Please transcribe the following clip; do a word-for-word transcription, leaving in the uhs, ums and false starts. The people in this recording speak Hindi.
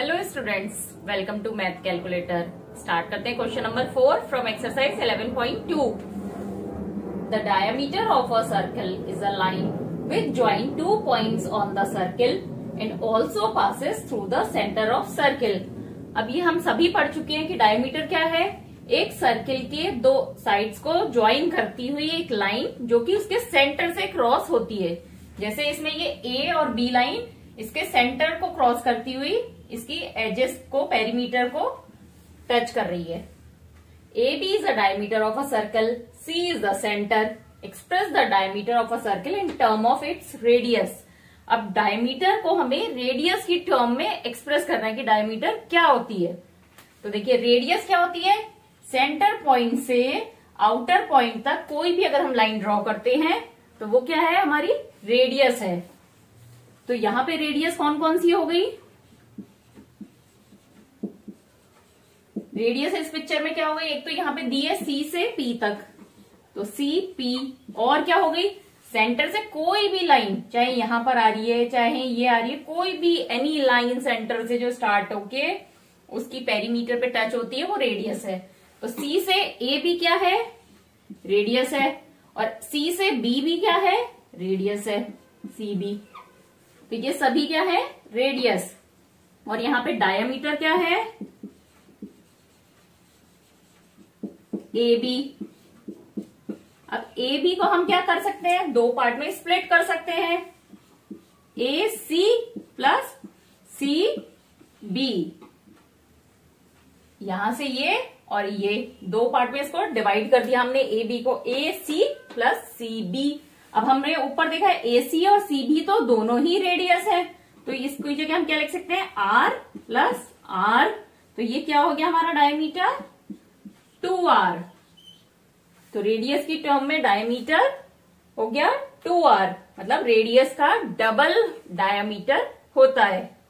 Hello students, welcome to Math Calculator. Start करते हैं question number four from exercise eleven point two. The diameter of a circle is a line which join two points on the circle and also passes through the centre of circle. अब ये हम सभी पढ़ चुके हैं कि डायमीटर क्या है। एक सर्किल के दो साइड्स को ज्वाइन करती हुई एक लाइन जो कि उसके सेंटर से क्रॉस होती है। जैसे इसमें ये ए और बी लाइन इसके सेंटर को क्रॉस करती हुई इसकी एजेस को, पेरीमीटर को टच कर रही है। A B is the diameter of a circle, C is the centre. Express the diameter of a circle in term of its radius. अब डायमीटर को हमें रेडियस की टर्म में एक्सप्रेस करना है कि डायमीटर क्या होती है। तो देखिए रेडियस क्या होती है, सेंटर पॉइंट से आउटर पॉइंट तक कोई भी अगर हम लाइन ड्रॉ करते हैं तो वो क्या है, हमारी रेडियस है। तो यहां पे रेडियस कौन कौन सी हो गई, रेडियस इस पिक्चर में क्या हो गई, एक तो यहां पे दी है सी से पी तक, तो सी पी, और क्या हो गई, सेंटर से कोई भी लाइन, चाहे यहां पर आ रही है चाहे ये आ रही है, कोई भी एनी लाइन सेंटर से जो स्टार्ट होके उसकी पेरीमीटर पे टच होती है वो रेडियस है। तो सी से ए भी क्या है, रेडियस है, और सी से बी भी क्या है, रेडियस है, सी बी। तो ये सभी क्या है, रेडियस। और यहां पे डायमीटर क्या है, ए बी। अब ए बी को हम क्या कर सकते हैं, दो पार्ट में स्प्लिट कर सकते हैं, ए सी प्लस सी बी। यहां से ये और ये दो पार्ट में इसको डिवाइड कर दिया हमने, ए बी को, ए सी प्लस सी बी। अब हमने ऊपर देखा है ए सी और सी बी तो दोनों ही रेडियस है, तो इसकी जगह हम क्या लिख सकते हैं, आर प्लस आर। तो ये क्या हो गया हमारा डायमीटर, टू आर। तो रेडियस की टर्म में डायमीटर हो गया टू आर, मतलब रेडियस का डबल डायमीटर होता है।